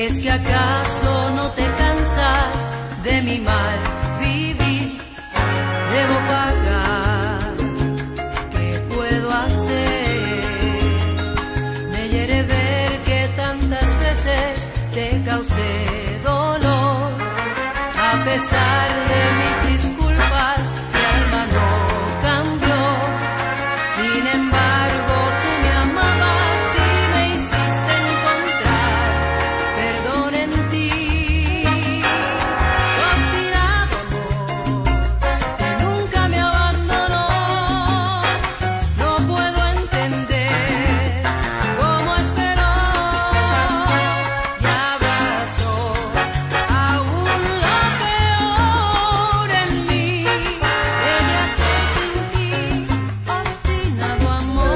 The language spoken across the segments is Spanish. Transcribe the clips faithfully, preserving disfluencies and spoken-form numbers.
¿Es que acaso no te cansas de mi mal vivir? Debo pagar, ¿qué puedo hacer? Me hiere ver que tantas veces te causé dolor. A pesar de mis disculpas, mi alma no cambió. Sin embargo, tú me amabas y me hiciste encontrar perdón en ti. Tu obstinado amor, que nunca me abandonó, no puedo entender cómo esperó y abrazó aún lo peor en mí. Quería ser sin ti, obstinado amor.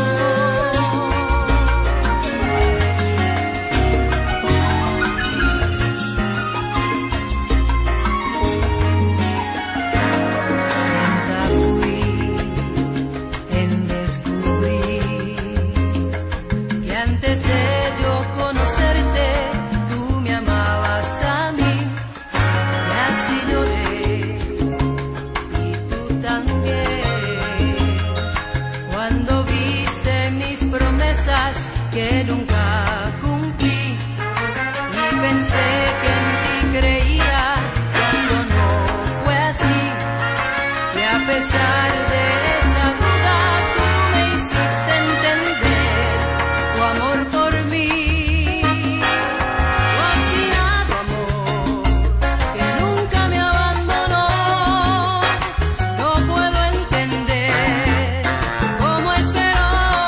Lenta fui en descubrir que antes de yo conocerte tú me amabas a mí, y así lloré y tú también cuando viste mis promesas que nunca cumplí, y pensé que en ti creía cuando no fue así. Y a pesar de esa duda, tú me hiciste entender tu amor por mí. Tu obstinado amor, que nunca me abandonó, no puedo entender cómo esperó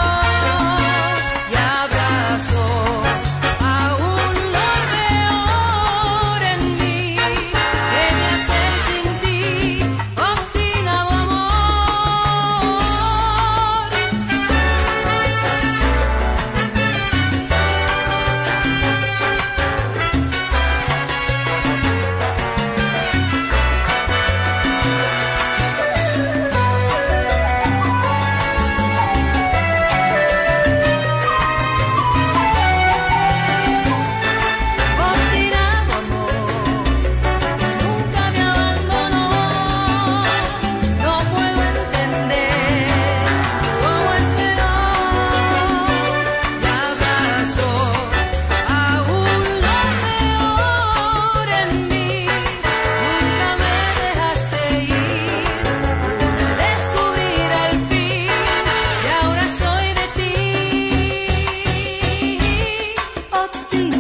y abrazó aún lo peor en mí. Quería ser sin ti, obstinado amor. Obstinado amor, que nunca me abandonó, no puedo entender cómo esperó y abrazó aún lo peor en mí. Nunca me dejaste ir, pude descubrir al fin y ahora soy de ti, obstinado.